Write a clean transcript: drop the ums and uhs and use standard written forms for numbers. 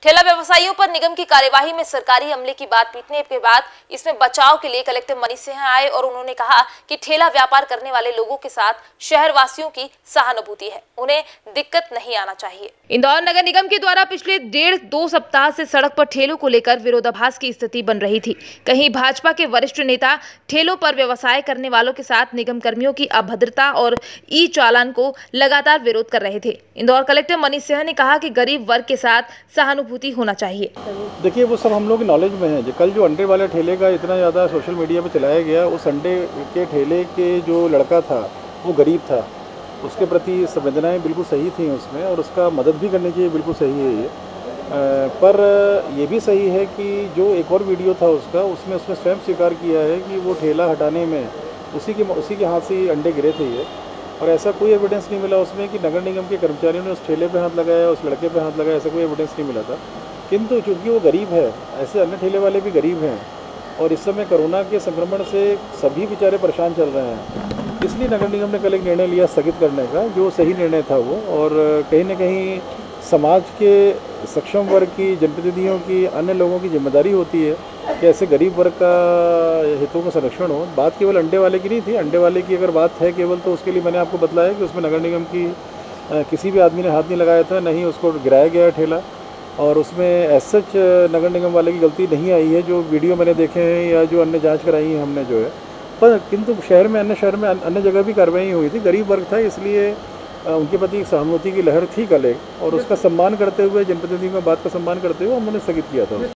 ठेला व्यवसायियों पर निगम की कार्यवाही में सरकारी अमले की बात पीटने के बाद इसमें बचाव के लिए कलेक्टर मनीष सिंह आए और उन्होंने कहा कि ठेला व्यापार करने वाले लोगों के साथ शहर वासियों की सहानुभूति है, उन्हें दिक्कत नहीं आना चाहिए। इंदौर नगर निगम के द्वारा पिछले 1.5-2 सप्ताह से सड़क पर ठेलों को लेकर विरोधाभास की स्थिति बन रही थी। कहीं भाजपा के वरिष्ठ नेता ठेलों पर व्यवसाय करने वालों के साथ निगम कर्मियों की अभद्रता और ई चालान को लगातार विरोध कर रहे थे। इंदौर कलेक्टर मनीष सिंह ने कहा कि गरीब वर्ग के साथ सहानुभूति होना चाहिए। देखिए, वो सब हम लोग की नॉलेज में है। जो कल जो अंडे वाले ठेले का इतना ज़्यादा सोशल मीडिया पे चलाया गया, उस अंडे के ठेले के जो लड़का था वो गरीब था, उसके प्रति संवेदनाएं बिल्कुल सही थी उसमें, और उसका मदद भी करनी चाहिए, बिल्कुल सही है ये। पर ये भी सही है कि जो एक और वीडियो था उसका, उसमें उसने स्वयं स्वीकार किया है कि वो ठेला हटाने में उसी के हाथ से अंडे गिरे थे ये, और ऐसा कोई एविडेंस नहीं मिला उसमें कि नगर निगम के कर्मचारियों ने उस ठेले पे हाथ लगाया, उस लड़के पे हाथ लगाया, ऐसा कोई एविडेंस नहीं मिला था। किंतु चूँकि वो गरीब है, ऐसे अन्य ठेले वाले भी गरीब हैं, और इस समय कोरोना के संक्रमण से सभी बेचारे परेशान चल रहे हैं, इसलिए नगर निगम ने कल एक निर्णय लिया स्थगित करने का, जो सही निर्णय था वो। और कहीं ना कहीं समाज के सक्षम वर्ग की, जनप्रतिनिधियों की, अन्य लोगों की जिम्मेदारी होती है कि ऐसे गरीब वर्ग का हितों का संरक्षण हो। बात केवल अंडे वाले की नहीं थी। अंडे वाले की अगर बात है केवल, तो उसके लिए मैंने आपको बतलाया कि उसमें नगर निगम की किसी भी आदमी ने हाथ नहीं लगाया था, नहीं उसको गिराया गया ठेला, और उसमें एज सच नगर निगम वाले की गलती नहीं आई है, जो वीडियो मैंने देखे हैं या जो अन्य जांच कराई है हमने जो है। पर किंतु शहर में अन्य जगह भी कार्रवाई हुई थी। गरीब वर्ग था, इसलिए उनके प्रति एक सहानुभूति की लहर थी कल एक, और उसका सम्मान करते हुए, जनप्रतिनिधियों की बात का सम्मान करते हुए हमने स्थगित किया था।